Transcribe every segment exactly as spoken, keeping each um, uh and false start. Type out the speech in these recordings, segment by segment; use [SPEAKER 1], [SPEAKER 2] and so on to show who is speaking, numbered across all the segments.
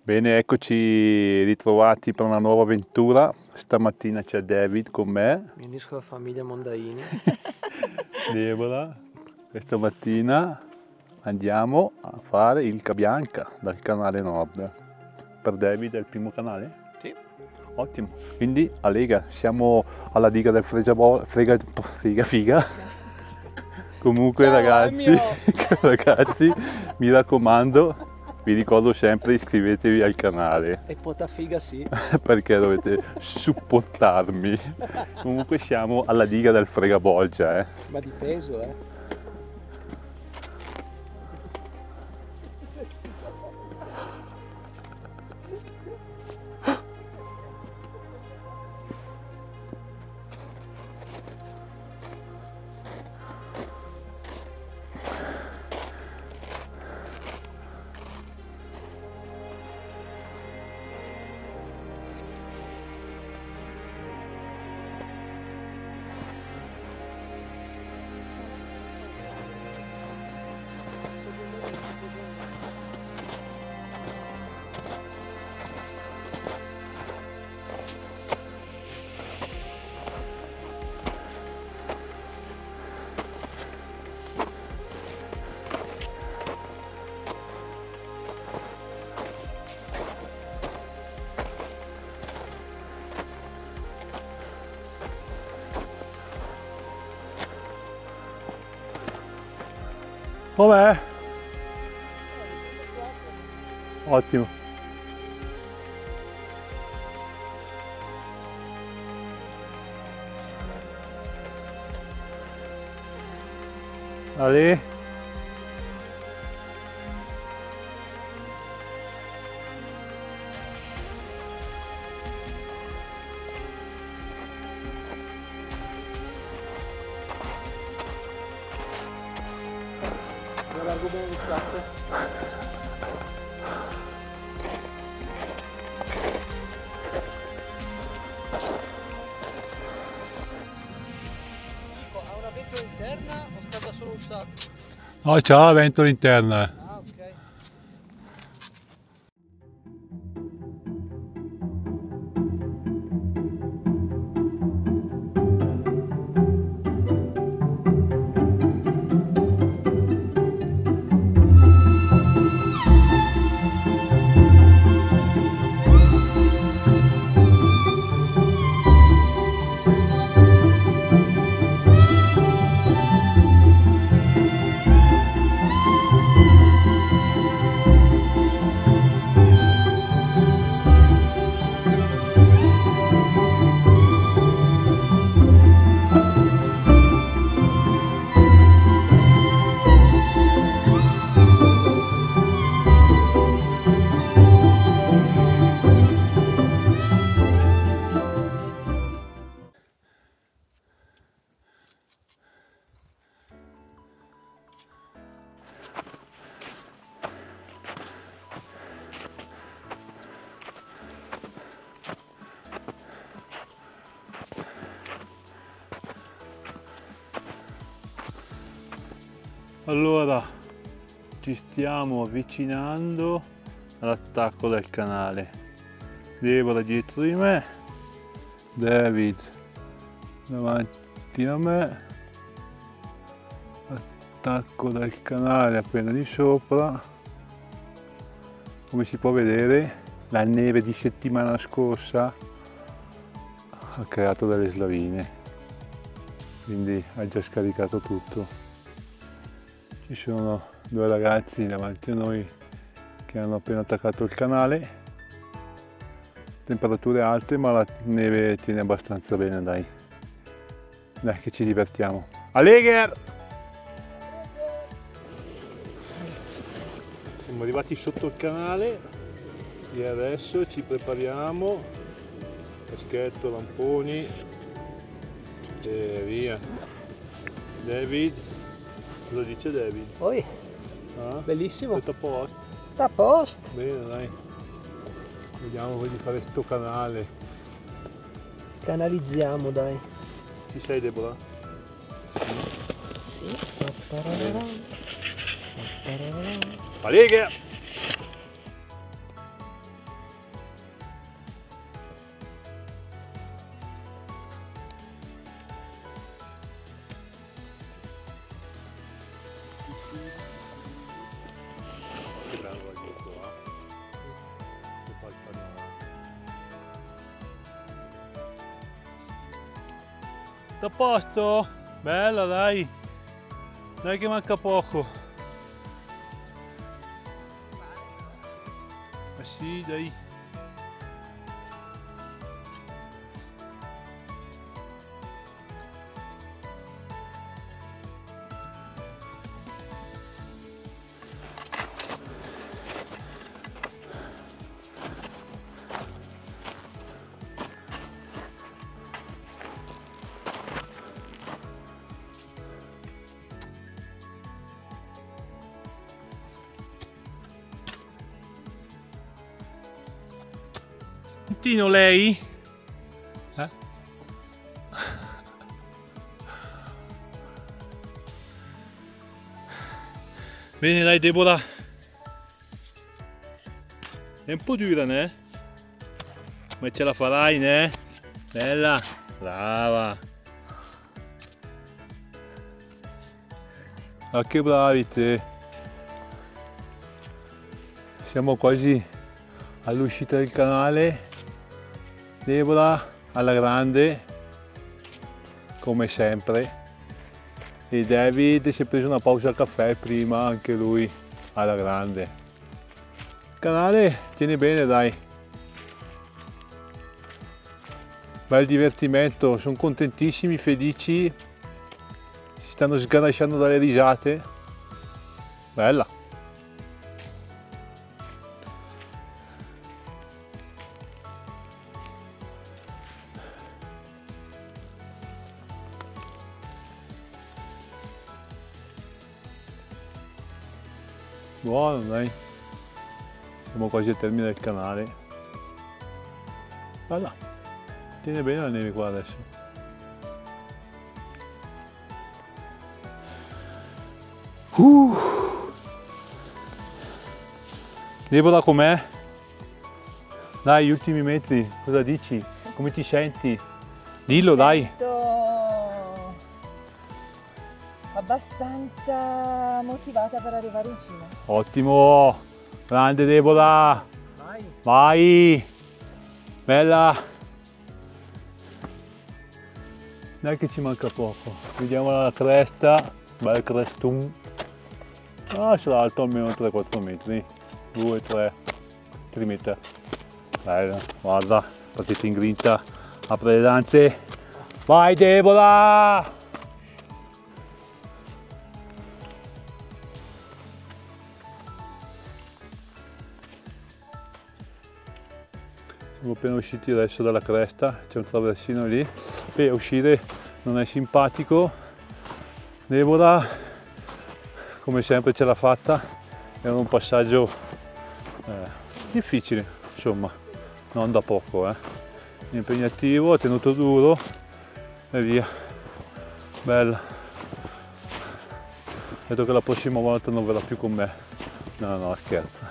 [SPEAKER 1] Bene, eccoci ritrovati per una nuova avventura. Stamattina c'è David con me.
[SPEAKER 2] Mi unisco alla famiglia Mondaini.
[SPEAKER 1] Deborah. Questa mattina andiamo a fare il Cabianca dal canale Nord. Per David è il primo canale?
[SPEAKER 2] Sì.
[SPEAKER 1] Ottimo. Quindi a Lega, siamo alla diga del Fregiabol, frega, figa figa. Comunque
[SPEAKER 2] Ciao,
[SPEAKER 1] ragazzi, ragazzi, mi raccomando, vi ricordo sempre iscrivetevi al canale.
[SPEAKER 2] E pota figa sì.
[SPEAKER 1] Perché dovete supportarmi. Comunque siamo alla diga del Fregabolgia, eh.
[SPEAKER 2] Ma di peso, eh.
[SPEAKER 1] Com'è? Ottimo. Ali?
[SPEAKER 2] Mi allargo bene il piatto. Ha una ventola interna o scalda solo un sacco?
[SPEAKER 1] No, c'ha la ventola interna.
[SPEAKER 2] Ah, ok.
[SPEAKER 1] Allora, ci stiamo avvicinando all'attacco del canale. Deborah dietro di me, David davanti a me, attacco del canale appena di sopra. Come si può vedere, la neve di settimana scorsa ha creato delle slavine, quindi ha già scaricato tutto. Ci sono due ragazzi davanti a noi che hanno appena attaccato il canale. Temperature alte, ma la neve tiene abbastanza bene, dai. Dai che ci divertiamo. Allegher! Siamo arrivati sotto il canale e adesso ci prepariamo. Caschetto, lamponi e via. David. Cosa dice David?
[SPEAKER 2] Poi,
[SPEAKER 1] Ah?
[SPEAKER 2] bellissimo.
[SPEAKER 1] Tutto a posto?
[SPEAKER 2] Sta a posto.
[SPEAKER 1] Bene, dai. Vediamo di fare sto canale.
[SPEAKER 2] Canalizziamo, dai.
[SPEAKER 1] Ci sei, Deborah?
[SPEAKER 2] Sì.
[SPEAKER 1] Valege! Tutto a posto? Bella, dai! Dai che manca poco! Ma sì, dai! Puntino lei? Eh? Bene dai Deborah. È un po' dura, né? Ma ce la farai, né? Bella, brava. Ah, che bravi te. Siamo quasi all'uscita del canale. Deborah alla grande, come sempre, e David si è preso una pausa al caffè prima, anche lui alla grande. Il canale tiene bene, dai. Bel divertimento, sono contentissimi, felici, si stanno sganasciando dalle risate. Bella. Buono, dai, siamo quasi al termine del canale. Guarda, tiene bene la neve qua adesso. Uh. Deborah, com'è? Dai, gli ultimi metri, cosa dici? Come ti senti? Dillo, dai.
[SPEAKER 3] Abbastanza motivata per arrivare in cima.
[SPEAKER 1] Ottimo, grande Deborah.
[SPEAKER 2] Vai.
[SPEAKER 1] Vai, bella. Dai che ci manca poco. Vediamo la cresta, bel crestun. Ah, sarà alto almeno tre quattro metri. due tre metri. Bella, guarda, partita in grinta, apre le danze. Vai Deborah! Siamo appena usciti adesso dalla cresta, c'è un traversino lì e a uscire non è simpatico. Deborah, come sempre ce l'ha fatta, era un passaggio eh, difficile, insomma, non da poco, eh. Impegnativo, ha tenuto duro e via. Bella. Vedo che la prossima volta non verrà più con me. No, no, scherzo.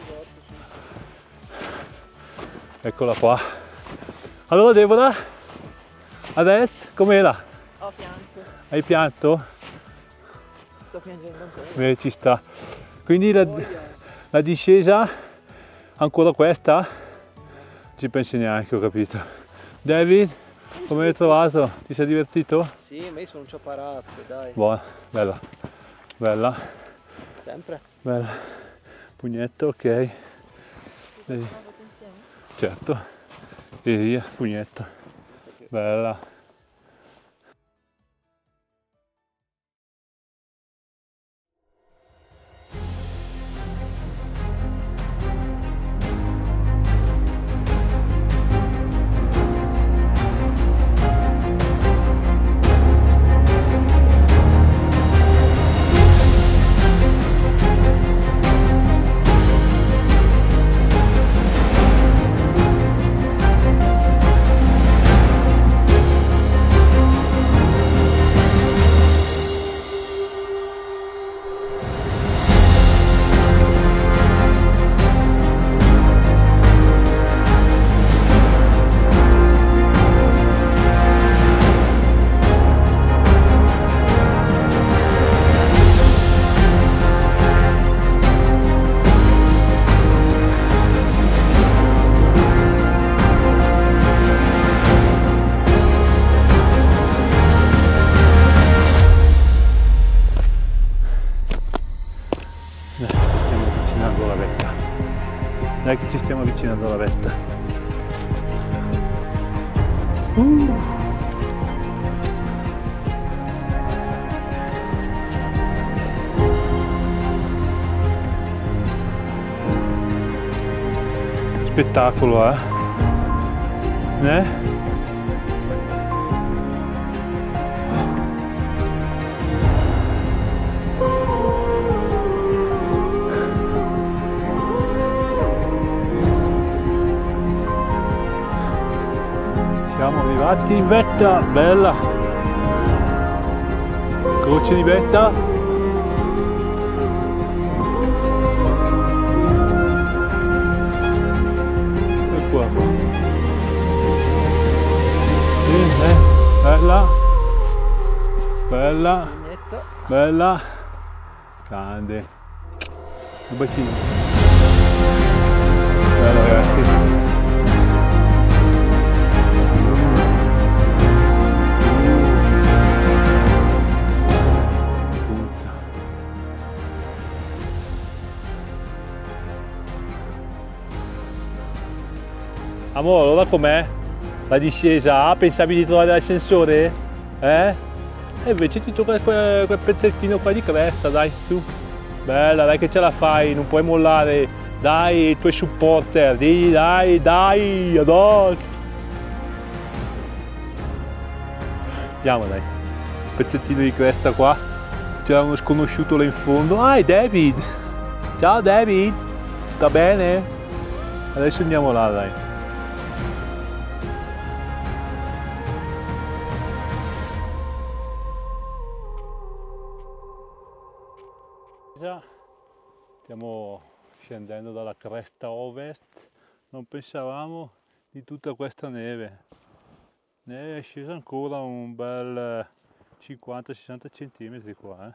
[SPEAKER 1] Eccola qua. Allora Deborah, adesso com'era?
[SPEAKER 3] Ho pianto.
[SPEAKER 1] Hai pianto?
[SPEAKER 3] Sto piangendo ancora.
[SPEAKER 1] Beh, ci sta. Quindi la, la discesa, ancora questa? Non ci pensi neanche, ho capito. David, come l'hai trovato? Ti sei divertito?
[SPEAKER 2] Sì, ma io sono un ciaparazzo, dai.
[SPEAKER 1] Buona, bella, bella,
[SPEAKER 2] Sempre.
[SPEAKER 1] bella. Pugnetto, ok. Vedi. Certo, e via, pugnetto, bella. Dai che ci stiamo avvicinando alla vetta. Uh. Spettacolo, eh? Eh? Siamo arrivati in vetta, bella! Croce di vetta! E qua! Sì, eh, bella! Bella! Bella! Grande! Un bacino! Bella ragazzi! Amore, ora com'è? La discesa? Ah, pensavi di trovare l'ascensore? Eh? E invece ti tocca quel, quel pezzettino qua di cresta, dai, su. Bella, dai che ce la fai, non puoi mollare. Dai, i tuoi supporter, dai, dai, dai, addosso. Andiamo, dai. Pezzettino di cresta qua. C'era uno sconosciuto là in fondo. Ah, è David. Ciao David. Sta bene? Adesso andiamo là, dai. Stiamo scendendo dalla cresta ovest, non pensavamo di tutta questa neve. Ne è scesa ancora un bel cinquanta sessanta centimetri qua. Eh.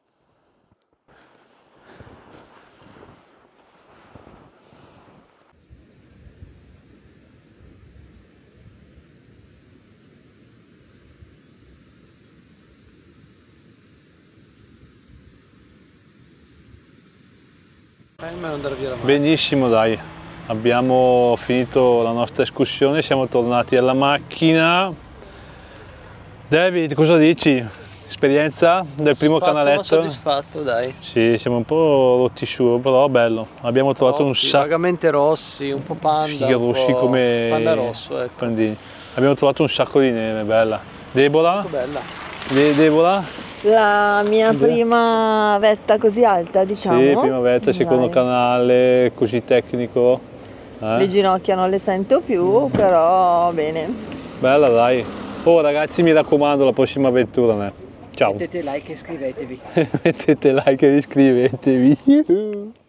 [SPEAKER 1] Benissimo, dai, abbiamo finito la nostra escursione, siamo tornati alla macchina. David, cosa dici? Esperienza del primo canaletto?
[SPEAKER 2] Sono soddisfatto, dai.
[SPEAKER 1] Sì, siamo un po' rotti su, però bello. Abbiamo trovato
[SPEAKER 2] Rotti,
[SPEAKER 1] un sacco.
[SPEAKER 2] Vagamente rossi, un po' panda.
[SPEAKER 1] Sì, rossi come
[SPEAKER 2] panda rosso, ecco.
[SPEAKER 1] Pandini. Abbiamo trovato un sacco di neve, bella. Deborah?
[SPEAKER 2] Molto bella.
[SPEAKER 1] De Deborah?
[SPEAKER 3] La mia prima vetta così alta, diciamo.
[SPEAKER 1] Sì, prima vetta, secondo
[SPEAKER 3] Dai.
[SPEAKER 1] canale, così tecnico. Eh?
[SPEAKER 3] Le ginocchia non le sento più, però bene.
[SPEAKER 1] Bella, dai. Oh ragazzi, mi raccomando, la prossima avventura, né? Ciao.
[SPEAKER 2] Mettete like e iscrivetevi.
[SPEAKER 1] Mettete like e iscrivetevi.